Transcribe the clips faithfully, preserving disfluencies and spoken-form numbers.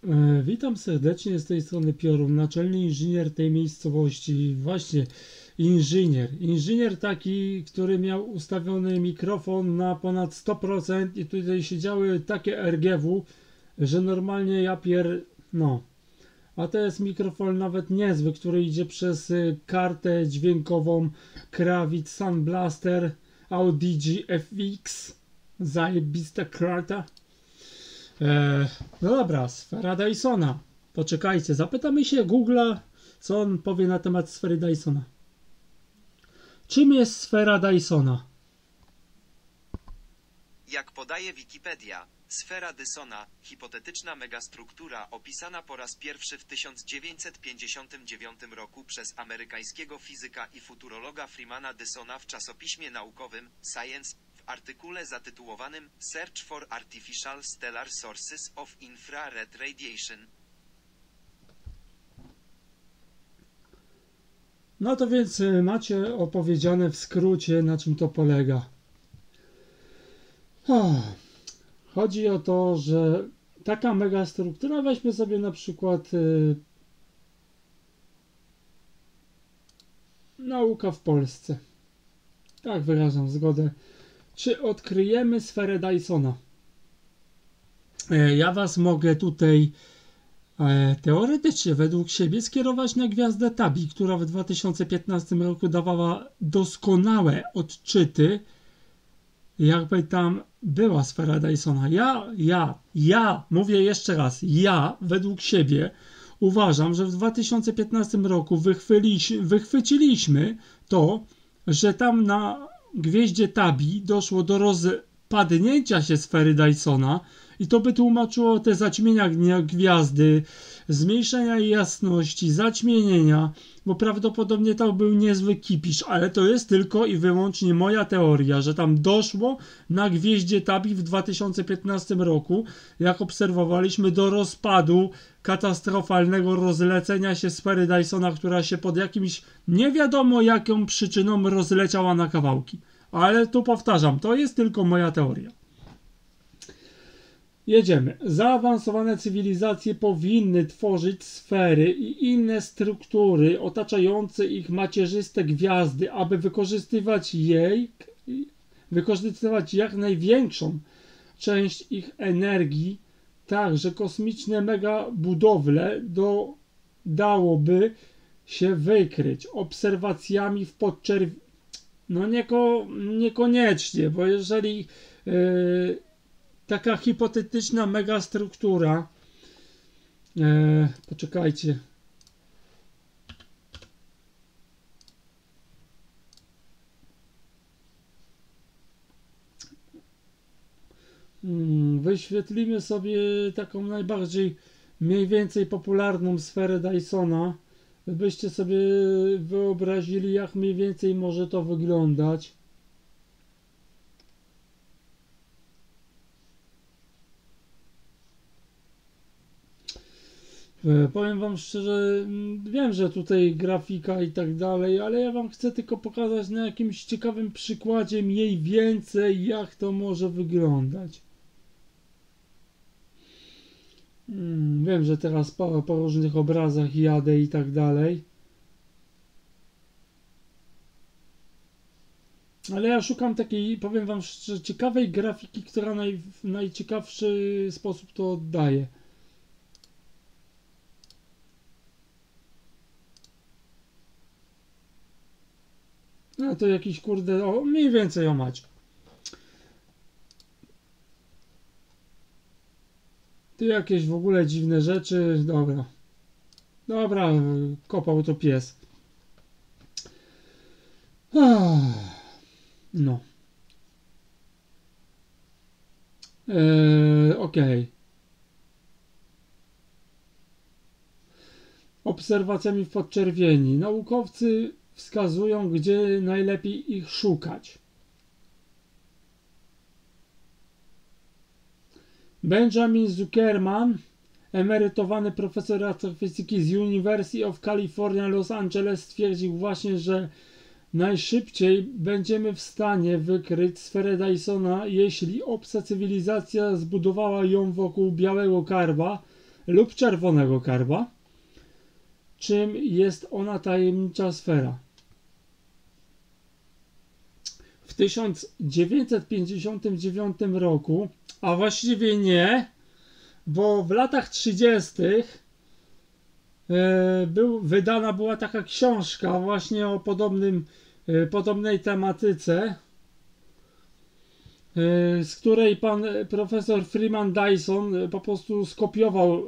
E, witam serdecznie z tej strony Piorun, naczelny inżynier tej miejscowości. Właśnie inżynier. Inżynier taki, który miał ustawiony mikrofon na ponad sto procent i tutaj siedziały takie R G W, że normalnie ja pier... no. A to jest mikrofon nawet niezły, który idzie przez y, kartę dźwiękową Kravitz Sun Blaster Audigi F X. Zajebista karta. Eee, no dobra, sfera Dysona. Poczekajcie, zapytamy się Google'a, co on powie na temat sfery Dysona. Czym jest sfera Dysona? Jak podaje Wikipedia, sfera Dysona, hipotetyczna megastruktura opisana po raz pierwszy w tysiąc dziewięćset pięćdziesiątym dziewiątym roku przez amerykańskiego fizyka i futurologa Freemana Dysona w czasopiśmie naukowym Science, w artykule zatytułowanym Search for Artificial Stellar Sources of Infrared Radiation. No to więc macie opowiedziane w skrócie, na czym to polega. Oh. Chodzi o to, że taka megastruktura, weźmy sobie na przykład yy, nauka w Polsce. Tak, wyrażam zgodę. Czy odkryjemy sferę Dysona? E, ja was mogę tutaj e, teoretycznie według siebie skierować na gwiazdę Tabi, która w dwa tysiące piętnastym roku dawała doskonałe odczyty, jakby tam była sfera Dysona. Ja, ja, ja, mówię jeszcze raz, ja według siebie uważam, że w dwa tysiące piętnastym roku wychwyciliśmy to, że tam na gwieździe Tabi doszło do rozpadnięcia się sfery Dysona i to by tłumaczyło te zaćmienia gwiazdy, zmniejszenia jej jasności, zaćmienienia, bo prawdopodobnie to był niezły kipisz, ale to jest tylko i wyłącznie moja teoria, że tam doszło na gwieździe Tabi w dwa tysiące piętnastym roku, jak obserwowaliśmy, do rozpadu katastrofalnego rozlecenia się sfery Dysona, która się pod jakimś nie wiadomo jaką przyczyną rozleciała na kawałki. Ale tu powtarzam, to jest tylko moja teoria. Jedziemy. Zaawansowane cywilizacje powinny tworzyć sfery i inne struktury otaczające ich macierzyste gwiazdy, aby wykorzystywać jej, wykorzystywać jak największą część ich energii, tak że kosmiczne mega budowle do, dałoby się wykryć obserwacjami w podczerwieni. No nieko, niekoniecznie, bo jeżeli yy, taka hipotetyczna megastruktura. Eee, poczekajcie. Hmm, wyświetlimy sobie taką najbardziej mniej więcej popularną sferę Dysona. Byście sobie wyobrazili, jak mniej więcej może to wyglądać. Powiem wam szczerze, wiem, że tutaj grafika i tak dalej, ale ja wam chcę tylko pokazać na jakimś ciekawym przykładzie mniej więcej, jak to może wyglądać. Hmm, wiem, że teraz po, po różnych obrazach jadę i tak dalej. Ale ja szukam takiej, powiem wam szczerze, ciekawej grafiki, która naj, w najciekawszy sposób to oddaje. No to jakiś kurde, o, mniej więcej o mać. Tu jakieś w ogóle dziwne rzeczy, dobra. Dobra, kopał to pies. No. Eee, okej. Okay. Obserwacjami w podczerwieni. Naukowcy wskazują, gdzie najlepiej ich szukać. Benjamin Zuckerman, emerytowany profesor astrofizyki z University of California, Los Angeles, stwierdził właśnie, że najszybciej będziemy w stanie wykryć sferę Dysona, jeśli obca cywilizacja zbudowała ją wokół białego karba lub czerwonego karba. Czym jest ona tajemnicza sfera? W tysiąc dziewięćset pięćdziesiątym dziewiątym roku, a właściwie nie, bo w latach trzydziestych e, był, wydana była taka książka właśnie o podobnym, e, podobnej tematyce, e, z której pan profesor Freeman Dyson e, po prostu skopiował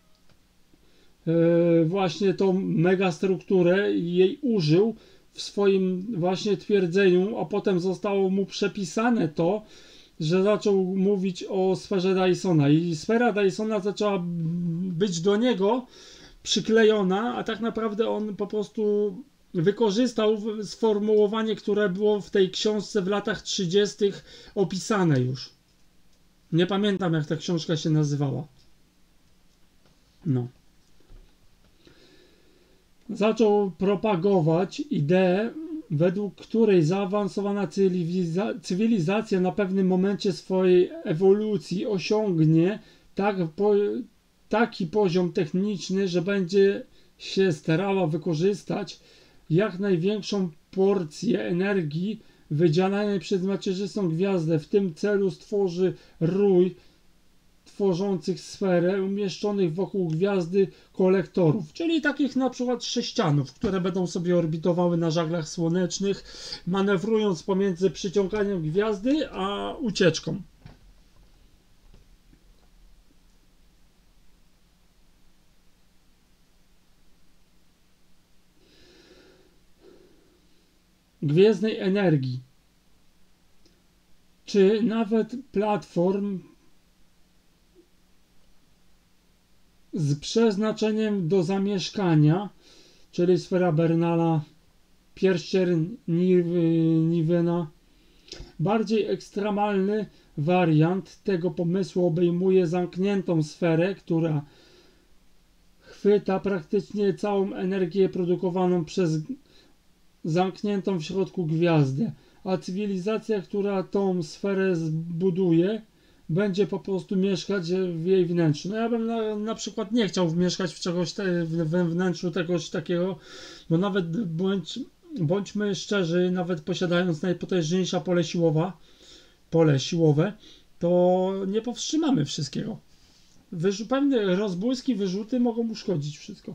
e, właśnie tą megastrukturę i jej użył w swoim właśnie twierdzeniu, a potem zostało mu przepisane to, że zaczął mówić o sferze Dysona i sfera Dysona zaczęła być do niego przyklejona, a tak naprawdę on po prostu wykorzystał sformułowanie, które było w tej książce w latach trzydziestych opisane już. Nie pamiętam, jak ta książka się nazywała. No. Zaczął propagować ideę, według której zaawansowana cywiliza cywilizacja na pewnym momencie swojej ewolucji osiągnie tak po taki poziom techniczny, że będzie się starała wykorzystać jak największą porcję energii wydzielanej przez macierzystą gwiazdę. W tym celu stworzy rój tworzących sferę umieszczonych wokół gwiazdy kolektorów, czyli takich na przykład sześcianów, które będą sobie orbitowały na żaglach słonecznych, manewrując pomiędzy przyciąganiem gwiazdy a ucieczką. Gwiezdnej energii, czy nawet platform z przeznaczeniem do zamieszkania, czyli sfera Bernala, pierścień Nivena. Bardziej ekstremalny wariant tego pomysłu obejmuje zamkniętą sferę, która chwyta praktycznie całą energię produkowaną przez zamkniętą w środku gwiazdę, a cywilizacja, która tą sferę zbuduje, będzie po prostu mieszkać w jej wnętrzu. No ja bym na, na przykład nie chciał mieszkać w czegoś te, we wnętrzu tegoś takiego, bo nawet bądź, bądźmy szczerzy, nawet posiadając najpotężniejsze pole siłowe, pole siłowe, to nie powstrzymamy wszystkiego. Wyrzu pewne rozbłyski, wyrzuty mogą uszkodzić wszystko.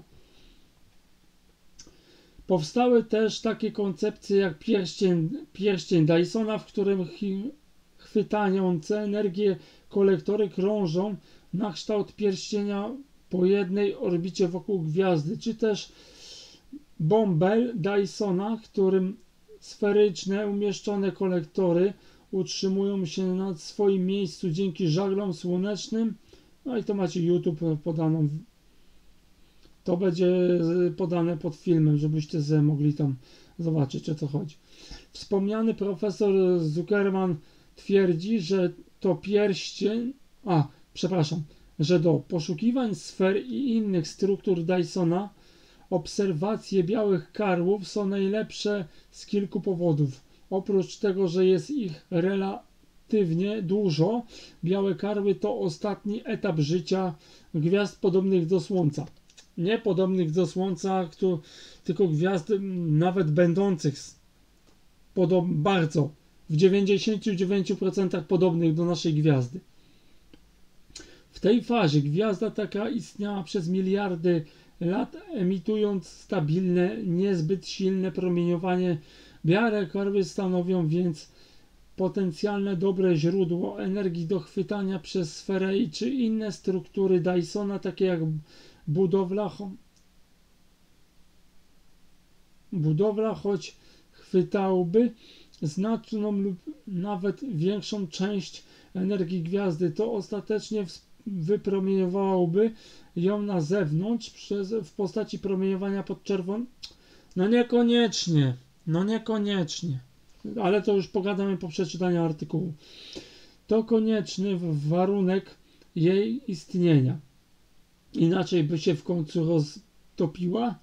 Powstały też takie koncepcje jak pierścień, pierścień Dysona, w którym chwytające energię kolektory krążą na kształt pierścienia po jednej orbicie wokół gwiazdy, czy też bąbel Dysona, w którym sferyczne umieszczone kolektory utrzymują się na swoim miejscu dzięki żaglom słonecznym. No i to macie YouTube podaną. To będzie podane pod filmem, żebyście sobie mogli tam zobaczyć, o co chodzi. Wspomniany profesor Zuckerman twierdzi, że to pierścień, a przepraszam, że do poszukiwań sfer i innych struktur Dysona obserwacje białych karłów są najlepsze z kilku powodów. Oprócz tego, że jest ich relatywnie dużo, białe karły to ostatni etap życia gwiazd podobnych do Słońca. Nie podobnych do Słońca, tylko gwiazd nawet będących bardzo w dziewięćdziesięciu dziewięciu procentach podobnych do naszej gwiazdy. W tej fazie gwiazda taka istniała przez miliardy lat, emitując stabilne, niezbyt silne promieniowanie. Białe karły stanowią więc potencjalne dobre źródło energii do chwytania przez sferę czy inne struktury Dysona, takie jak budowla, budowla choć chwytałby znaczną lub nawet większą część energii gwiazdy, to ostatecznie wypromieniowałoby ją na zewnątrz przez, w postaci promieniowania podczerwonego. No niekoniecznie, no niekoniecznie, ale to już pogadamy po przeczytaniu artykułu. To konieczny warunek jej istnienia. Inaczej by się w końcu roztopiła.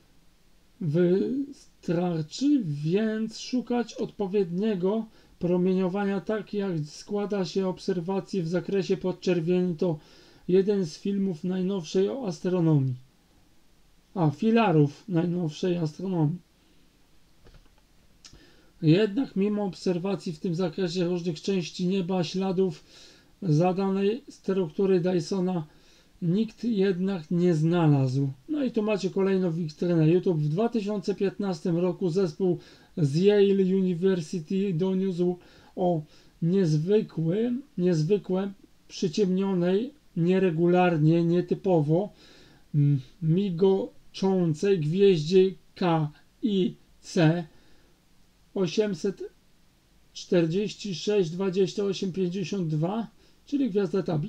Wystarczy więc szukać odpowiedniego promieniowania, tak jak składa się obserwacje w zakresie podczerwieni, to jeden z filmów najnowszej astronomii. A, filarów najnowszej astronomii. Jednak mimo obserwacji w tym zakresie różnych części nieba, śladów zadanej struktury Dysona, nikt jednak nie znalazł. No i tu macie kolejną witrynę na YouTube. W dwa tysiące piętnastym roku zespół z Yale University doniósł o niezwykłym, niezwykłe, przyciemnionej, nieregularnie, nietypowo migoczącej gwieździe K I C osiemset czterdzieści sześć dwadzieścia osiem pięćdziesiąt dwa, czyli gwiazda Tabi.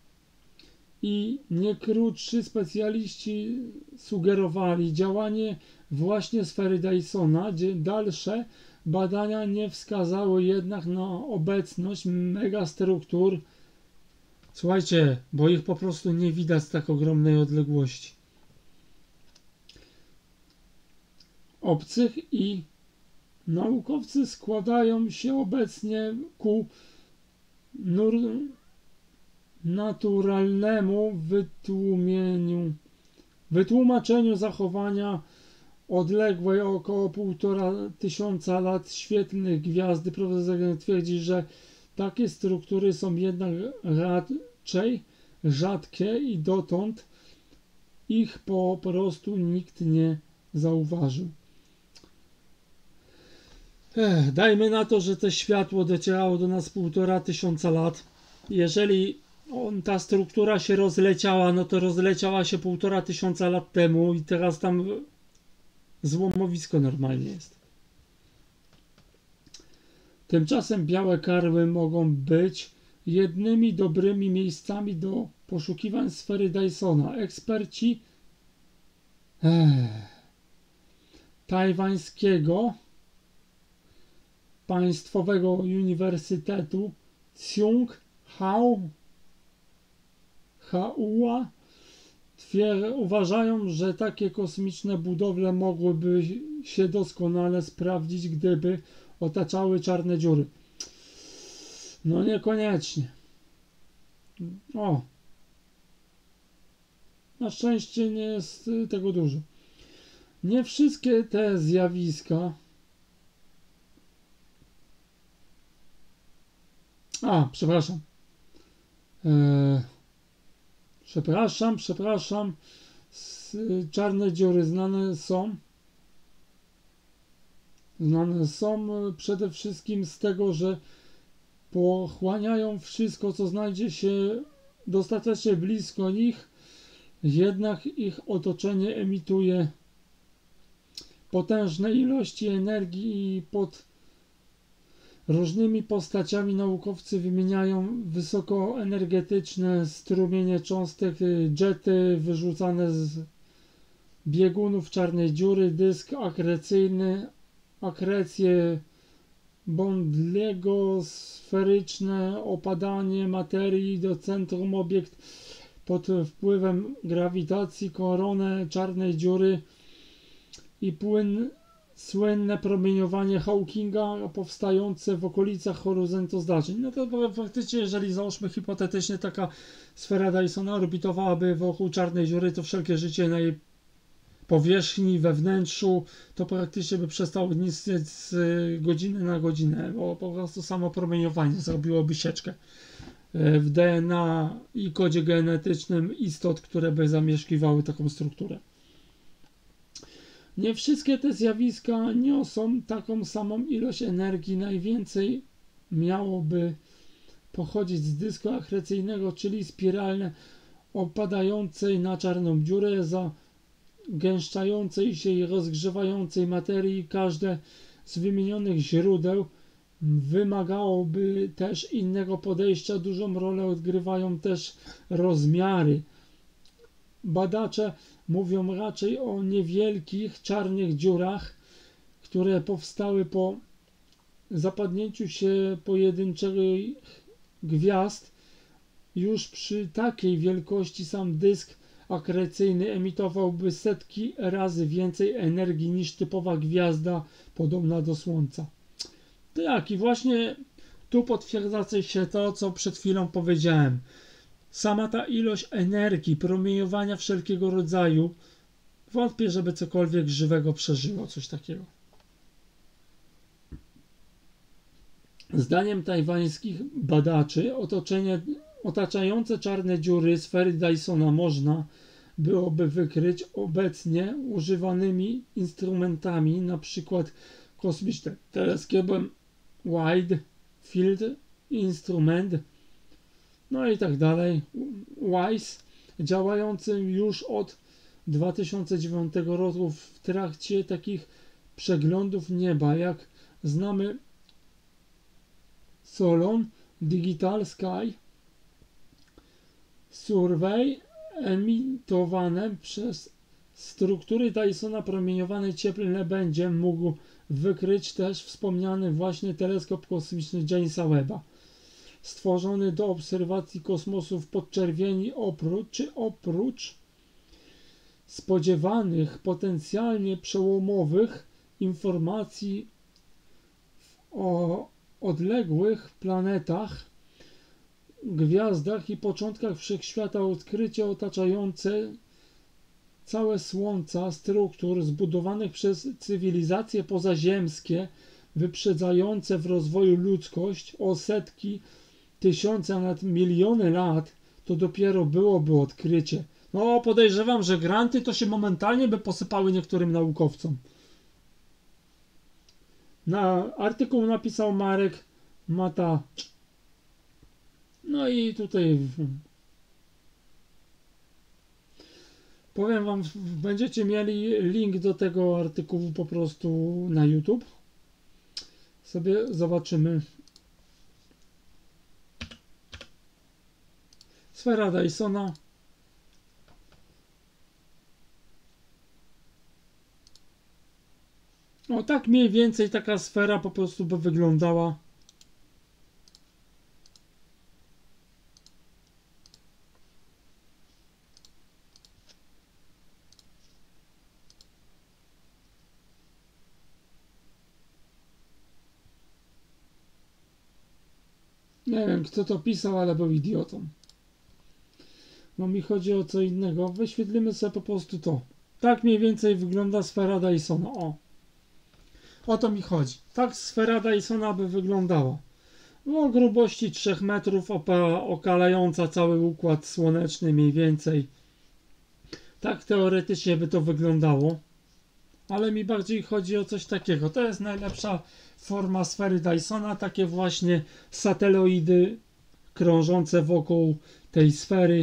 I nie krótszy specjaliści sugerowali działanie właśnie sfery Dysona, gdzie dalsze badania nie wskazały jednak na obecność megastruktur. Słuchajcie, bo ich po prostu nie widać z tak ogromnej odległości. Obcych i naukowcy składają się obecnie ku nur naturalnemu wytłumieniu, wytłumaczeniu zachowania odległej o około półtora tysiąca lat świetlnych gwiazdy. Profesor twierdzi, że takie struktury są jednak raczej rzadkie i dotąd ich po prostu nikt nie zauważył. Ech, dajmy na to, że to światło docierało do nas półtora tysiąca lat. Jeżeli on, ta struktura się rozleciała, no to rozleciała się półtora tysiąca lat temu i teraz tam złomowisko normalnie jest. Tymczasem białe karły mogą być jednymi dobrymi miejscami do poszukiwań sfery Dysona. Eksperci ech, tajwańskiego Państwowego Uniwersytetu Tsinghua Hua uważają, że takie kosmiczne budowle mogłyby się doskonale sprawdzić, gdyby otaczały czarne dziury. No niekoniecznie. O. Na szczęście nie jest tego dużo. Nie wszystkie te zjawiska. A, przepraszam. Eee, przepraszam, przepraszam. S czarne dziury znane są. Znane są przede wszystkim z tego, że pochłaniają wszystko, co znajdzie się dostatecznie blisko nich, jednak ich otoczenie emituje potężne ilości energii i pod różnymi postaciami naukowcy wymieniają wysokoenergetyczne strumienie cząstek, jety wyrzucane z biegunów czarnej dziury, dysk akrecyjny, akrecje Bondliego, sferyczne opadanie materii do centrum, obiekt pod wpływem grawitacji, koronę czarnej dziury i płyn, słynne promieniowanie Hawkinga powstające w okolicach horyzontu zdarzeń. No to faktycznie, jeżeli załóżmy hipotetycznie taka sfera Dysona orbitowałaby wokół czarnej dziury, to wszelkie życie na jej powierzchni, we wnętrzu, to praktycznie by przestało istnieć z godziny na godzinę, bo po prostu samo promieniowanie zrobiłoby sieczkę w D N A i kodzie genetycznym istot, które by zamieszkiwały taką strukturę. Nie wszystkie te zjawiska niosą taką samą ilość energii. Najwięcej miałoby pochodzić z dysku akrecyjnego, czyli spiralne opadającej na czarną dziurę za gęszczającej się i rozgrzewającej materii. Każde z wymienionych źródeł wymagałoby też innego podejścia. Dużą rolę odgrywają też rozmiary. Badacze mówią raczej o niewielkich czarnych dziurach, które powstały po zapadnięciu się pojedynczych gwiazd. Już przy takiej wielkości sam dysk akrecyjny emitowałby setki razy więcej energii niż typowa gwiazda podobna do Słońca. Tak, i właśnie tu potwierdza się to, co przed chwilą powiedziałem. sama ta ilość energii, promieniowania wszelkiego rodzaju, wątpię, żeby cokolwiek żywego przeżyło coś takiego. Zdaniem tajwańskich badaczy otoczenie, otaczające czarne dziury sfery Dysona można byłoby wykryć obecnie używanymi instrumentami, np. kosmicznym teleskopem Wide Field Instrument, no i tak dalej, WISE, działającym już od dwa tysiące dziewiątego roku w trakcie takich przeglądów nieba, jak znamy Solon Digital Sky Survey, emitowane przez struktury Dysona promieniowane cieplne będzie mógł wykryć też wspomniany właśnie teleskop kosmiczny Jamesa Webba, stworzony do obserwacji kosmosu w podczerwieni oprócz, czy oprócz spodziewanych potencjalnie przełomowych informacji o odległych planetach, gwiazdach i początkach wszechświata, odkrycie otaczające całe Słońca struktur zbudowanych przez cywilizacje pozaziemskie, wyprzedzające w rozwoju ludzkość o setki, tysiące, a nawet miliony lat, to dopiero byłoby odkrycie. No, podejrzewam, że granty to się momentalnie by posypały niektórym naukowcom. Na artykuł napisał Marek Mata. No i tutaj powiem wam, będziecie mieli link do tego artykułu po prostu na YouTube. Sobie zobaczymy. Sfera Dysona. O, tak mniej więcej taka sfera po prostu by wyglądała. Nie wiem, kto to pisał, ale był idiotą. No mi chodzi o co innego. Wyświetlimy sobie po prostu to. Tak mniej więcej wygląda sfera Dysona. O. O to mi chodzi. Tak sfera Dysona by wyglądała. O grubości trzech metrów, okalająca cały układ słoneczny mniej więcej. Tak teoretycznie by to wyglądało. Ale mi bardziej chodzi o coś takiego. To jest najlepsza forma sfery Dysona. Takie właśnie sateloidy krążące wokół tej sfery.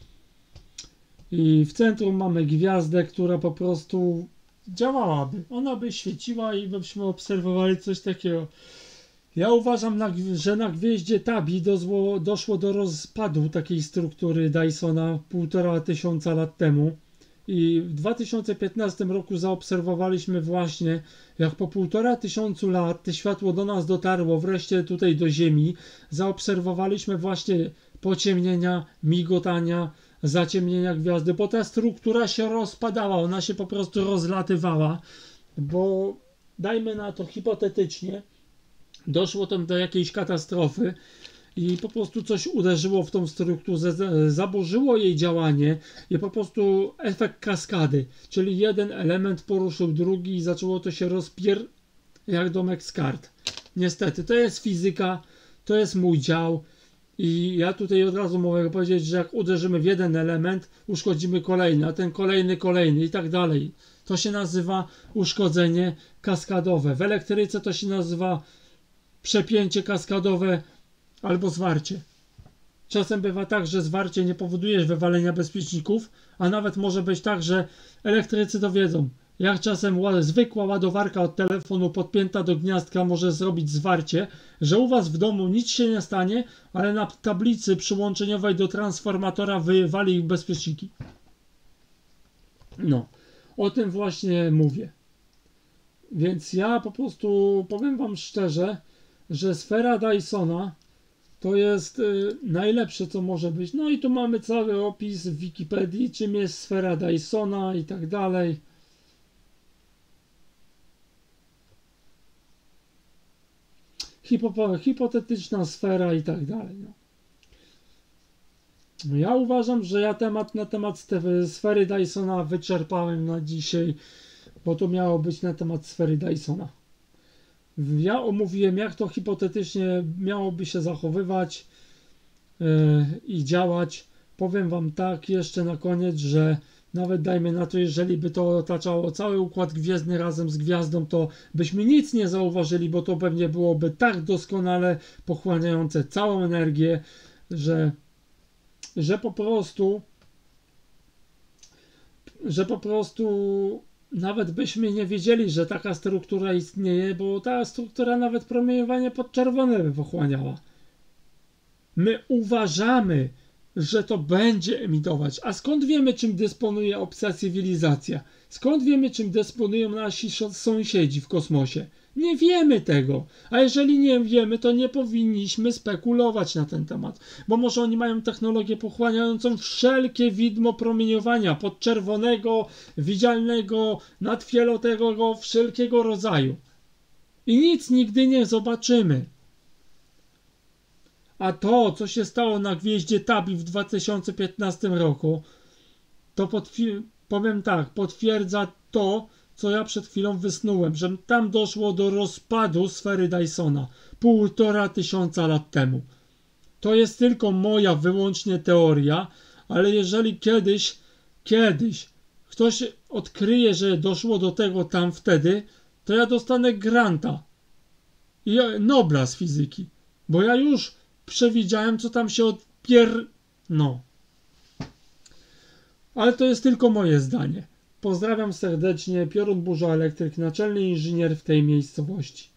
I w centrum mamy gwiazdę, która po prostu działałaby. Ona by świeciła i byśmy obserwowali coś takiego. Ja uważam, że na gwieździe Tabi dozło, doszło do rozpadu takiej struktury Dysona półtora tysiąca lat temu. I w dwa tysiące piętnastym roku zaobserwowaliśmy właśnie, jak po półtora tysiącu lat to światło do nas dotarło wreszcie tutaj do Ziemi. Zaobserwowaliśmy właśnie pociemnienia, migotania, zaciemnienia gwiazdy, bo ta struktura się rozpadała, ona się po prostu rozlatywała, bo dajmy na to hipotetycznie, doszło tam do jakiejś katastrofy i po prostu coś uderzyło w tą strukturę, zaburzyło jej działanie i po prostu efekt kaskady, czyli jeden element poruszył drugi i zaczęło to się rozpier... jak domek z kart. Niestety, to jest fizyka, to jest mój dział i ja tutaj od razu mogę powiedzieć, że jak uderzymy w jeden element, uszkodzimy kolejny, a ten kolejny, kolejny i tak dalej. To się nazywa uszkodzenie kaskadowe. W elektryce to się nazywa przepięcie kaskadowe albo zwarcie. Czasem bywa tak, że zwarcie nie powoduje wywalenia bezpieczników, a nawet może być tak, że elektrycy to wiedzą. Jak czasem zwykła ładowarka od telefonu podpięta do gniazdka może zrobić zwarcie, że u was w domu nic się nie stanie, ale na tablicy przyłączeniowej do transformatora wywali ich bezpieczniki. No, o tym właśnie mówię. Więc ja po prostu powiem wam szczerze, że sfera Dysona to jest y, najlepsze, co może być. No i tu mamy cały opis w Wikipedii, czym jest sfera Dysona i tak dalej. Hipo, hipotetyczna sfera i tak dalej. No. Ja uważam, że ja temat na temat sfery Dysona wyczerpałem na dzisiaj, bo to miało być na temat sfery Dysona. Ja omówiłem, jak to hipotetycznie miałoby się zachowywać yy, i działać. Powiem wam tak jeszcze na koniec, że nawet dajmy na to, jeżeli by to otaczało cały Układ Gwiezdny razem z gwiazdą, to byśmy nic nie zauważyli, bo to pewnie byłoby tak doskonale pochłaniające całą energię, że, że po prostu że po prostu nawet byśmy nie wiedzieli, że taka struktura istnieje, bo ta struktura nawet promieniowanie podczerwone by pochłaniała. My uważamy, że to będzie emitować. A skąd wiemy, czym dysponuje obca cywilizacja? Skąd wiemy, czym dysponują nasi sąsiedzi w kosmosie? Nie wiemy tego. A jeżeli nie wiemy, to nie powinniśmy spekulować na ten temat. Bo może oni mają technologię pochłaniającą wszelkie widmo promieniowania podczerwonego, widzialnego, nadfioletowego, wszelkiego rodzaju. I nic nigdy nie zobaczymy. A to, co się stało na gwieździe Tabi w dwa tysiące piętnastym roku, to powiem tak, potwierdza to, co ja przed chwilą wysnułem, że tam doszło do rozpadu sfery Dysona półtora tysiąca lat temu. To jest tylko moja wyłącznie teoria, ale jeżeli kiedyś, kiedyś ktoś odkryje, że doszło do tego tam wtedy, to ja dostanę granta i Nobla z fizyki, bo ja już przewidziałem, co tam się odpier... No. Ale to jest tylko moje zdanie. Pozdrawiam serdecznie, Piorun Burza Elektryk, naczelny inżynier w tej miejscowości.